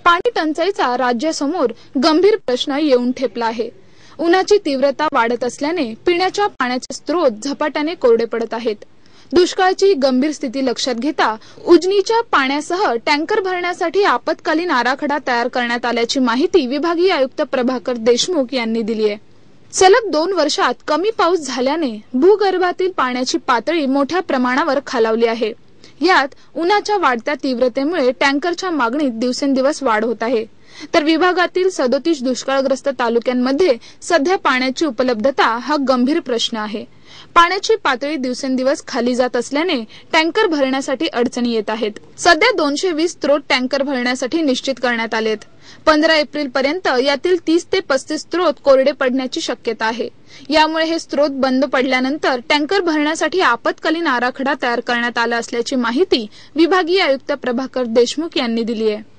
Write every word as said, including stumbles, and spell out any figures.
पाणी टंचाईचा राज्यासमोर गंभीर प्रश्न येऊन ठेपला आहे। उन्हाची तीव्रता वाढत असल्याने पिण्याच्या पाण्याचे स्रोत झपाट्याने कोरडे पडत आहेत। दुष्काळाची गंभीर स्थिती लक्षात घेता उजनीच्या पाण्यासह टँकर भरण्यासाठी आपत्कालीन आराखडा तयार करण्यात आल्याची माहिती विभागीय आयुक्त प्रभाकर देशमुख यांनी दिली आहे। सलग दोन वर्षात कमी पाऊस झाल्याने भूगर्भातील पाण्याची पातळी मोठ्या प्रमाणावर खालावली आहे। यात उन्हाच्या वाढत्या तीव्रतेमुळे टँकरच्या मागणीत दिवसेंदिवस वाढ होत आहे। तर विभागातील सदोतीस दुष्काळग्रस्त तालुक्यांमध्ये सध्या पाण्याची उपलब्धता हा गंभीर प्रश्न आहे। पाण्याची पातळी दिवसेंदिवस खाली जात असल्याने टँकर भरण्यासाठी अडचणी येत आहेत। सध्या दोनशे वीस स्त्रोत टँकर भरण्यासाठी निश्चित करण्यात आलेत। पंधरा एप्रिल पर्यंत यातील तीस ते पस्तीस स्त्रोत कोरडे पडण्याची शक्यता आहे। यामुळे हे स्त्रोत बंद पडल्यानंतर टँकर भरण्यासाठी आपत्कालीन आराखडा तयार करण्यात आला असल्याची माहिती विभागीय आयुक्त प्रभाकर देशमुख यांनी दिली आहे।